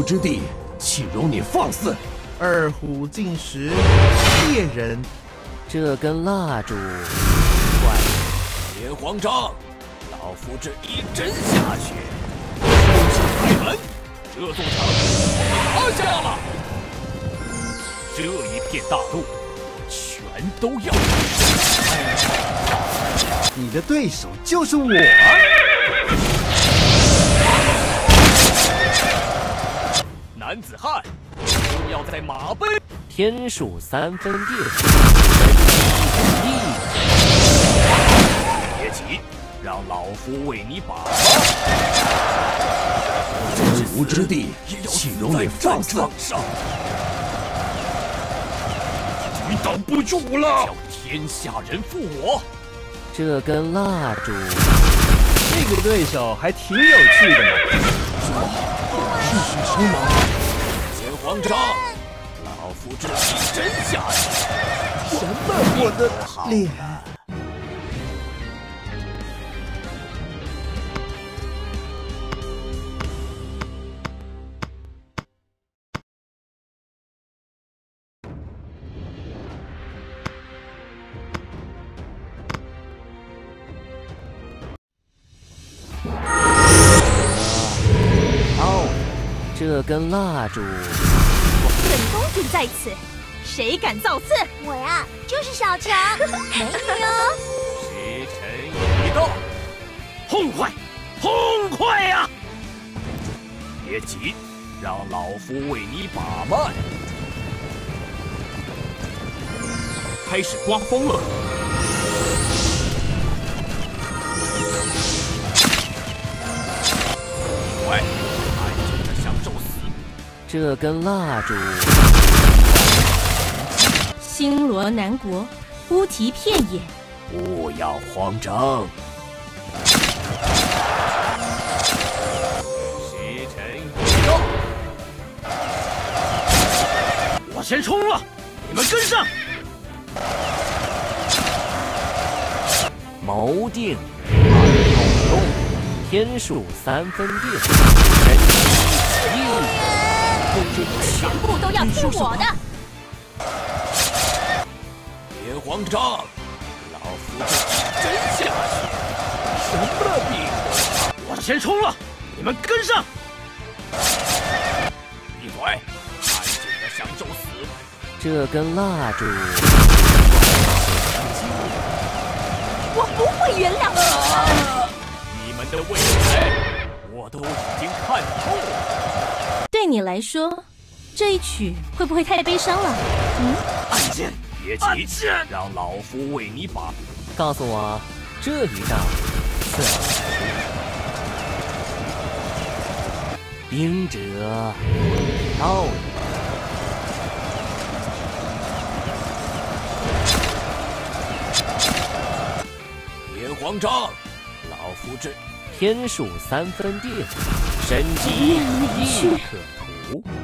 无之地，岂容你放肆！ 二虎进食，猎人。 这根蜡烛， 别慌张，老夫这一针下去，收起开门，这座城塌下了。这一片大陆，全都要你的对手就是我。 男子汉，就要在马背。 天数3分殿， 别急，让老夫为你把关。真无之地，岂容你放肆！抵挡不住了，叫天下人负我。 这根蜡烛， 这个对手还挺有趣的呢。 继续生猛，别慌张。老夫这一针下去， 什么？我的脸！ 这根蜡烛。 本公主在此，谁敢造次？ 我呀，就是小强，美女哦。 时辰已到，痛快，痛快呀！别急，让老夫为你把脉。开始刮风了。喂，安静的享受死。 这根蜡烛。 星罗南国，乌啼片野。 不要慌张。时辰已到，我先冲了，你们跟上。 谋定2动，天数3分殿，神机全部都要听我的。 别慌张，老夫这一针下去，什么病？我先冲了，你们跟上。闭嘴，安静的享受死。 这根蜡烛。 我不会原谅你。 你们的未来，我都已经看透了。 对你来说，这一曲会不会太悲伤了？ 暗箭，别急，让老夫为你把。 告诉我，这一仗怎么输？兵者，道也。 别慌张，老夫这天数3分殿，神机亦可图。